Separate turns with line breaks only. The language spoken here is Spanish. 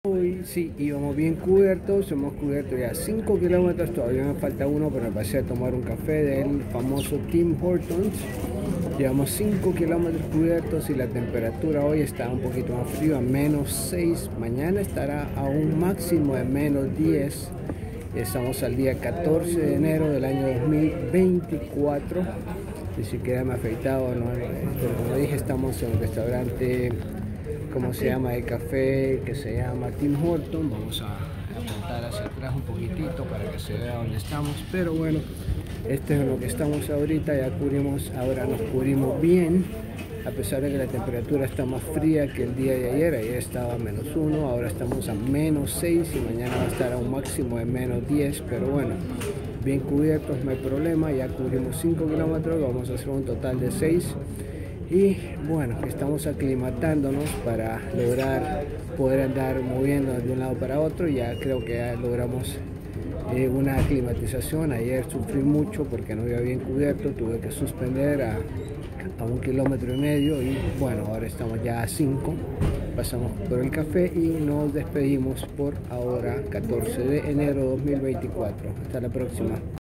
Hoy sí íbamos bien cubiertos, hemos cubierto ya 5 kilómetros, todavía me falta uno, pero me pasé a tomar un café del famoso Tim Hortons. Llevamos 5 kilómetros cubiertos y la temperatura hoy está un poquito más frío, a -6. Mañana estará a un máximo de -10. Estamos al día 14 de enero del año 2024. Ni siquiera me he afeitado, ¿no? Pero como dije, estamos en un restaurante, ¿cómo se llama?, de café, que se llama Tim Hortons. Vamos a apuntar hacia atrás un poquitito para que se vea dónde estamos, pero bueno, este es lo que estamos ahorita. Ya cubrimos, ahora nos cubrimos bien, a pesar de que la temperatura está más fría que el día de ayer. Ayer estaba a -1, ahora estamos a -6 y mañana va a estar a un máximo de -10, pero bueno, bien cubiertos, no hay problema. Ya cubrimos 5 kilómetros, vamos a hacer un total de 6. Y bueno, estamos aclimatándonos para lograr poder andar moviéndonos de un lado para otro. Ya creo que ya logramos una aclimatización. Ayer sufrí mucho porque no iba bien cubierto, tuve que suspender a 1,5 kilómetros y bueno, ahora estamos ya a 5. Pasamos por el café y nos despedimos por ahora, 14 de enero 2024. Hasta la próxima.